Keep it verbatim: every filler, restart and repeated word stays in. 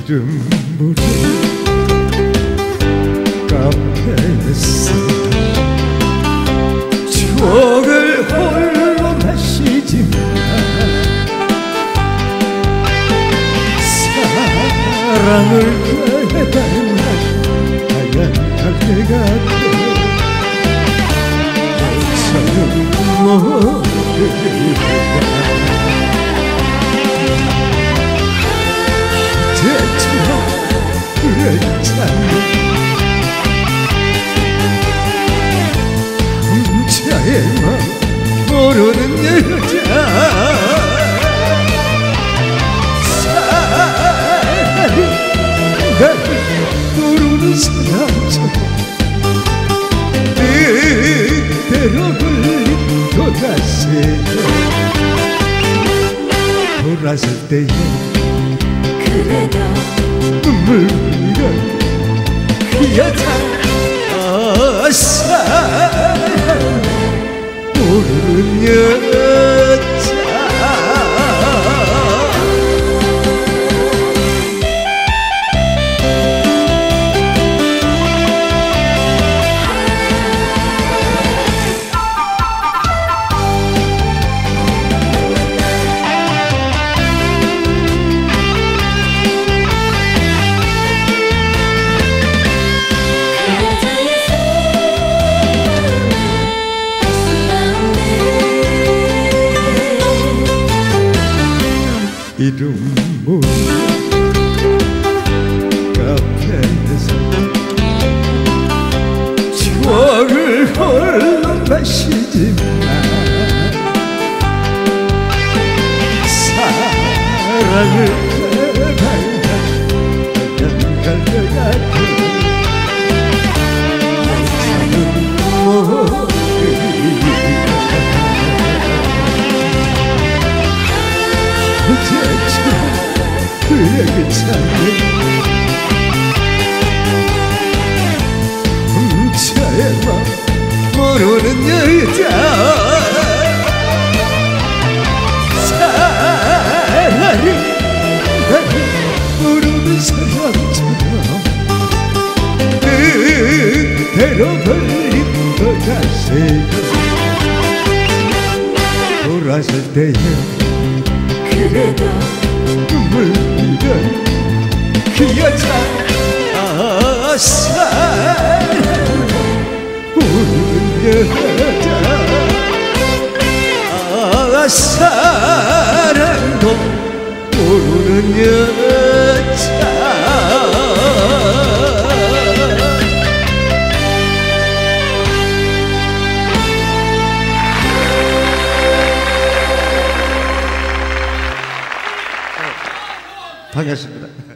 이름 모르는 카페에서 추억을 홀로 마시지만 사랑을 되닮아 하얀 갈대 같아 저는 모르겠다 기대처럼 그랬잖아 혼자의 맘 모르는 여자 사랑이 날 모르는 사람처럼 그대로 흘린 돌아서요 돌아설 때에 그래도 눈물 흘리던 그 여자 아, 사랑 모르는 여자 이름 모르는 카페에서 추억을 홀로 마시지만 사랑을 닮아 하얀 갈대 같아 저는 모르겠다 그에게 찾는 훔쳐의 맘 모르는 여자 사랑이 나를 모르는 사람처럼 그대로 걸린 것 같아요 돌아설 때에 그래도 눈물 흘리던 그 여자 아 사랑 모르는 여자 아 사랑도 모르는 여자 반갑습니다.